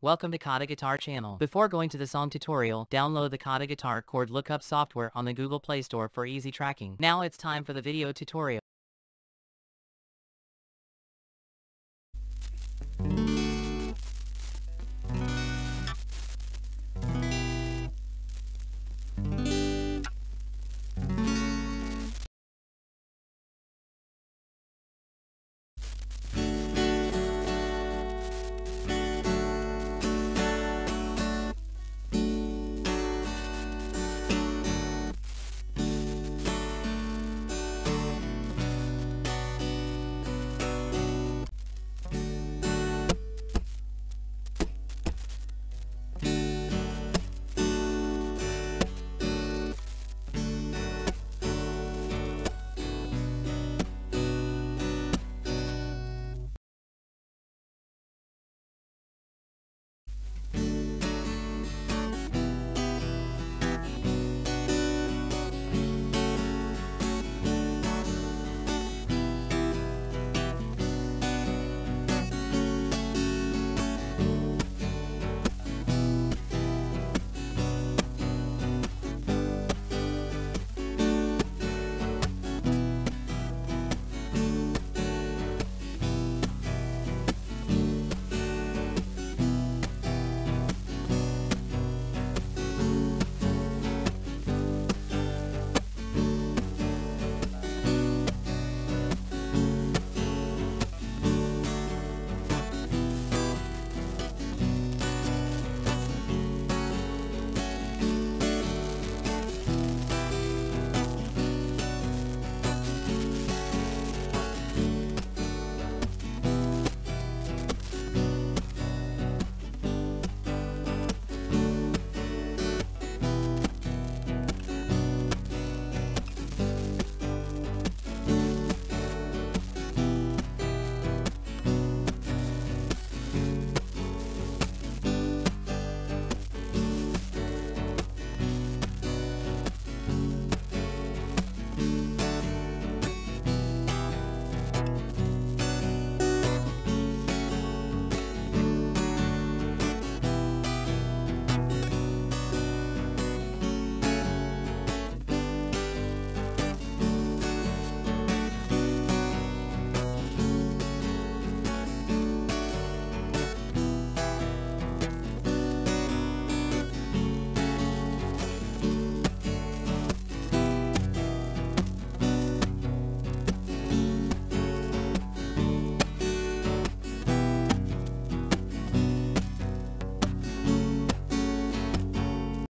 Welcome to KhaTo Guitar channel. Before going to the song tutorial, download the KhaTo Guitar chord lookup software on the Google Play Store for easy tracking. Now it's time for the video tutorial.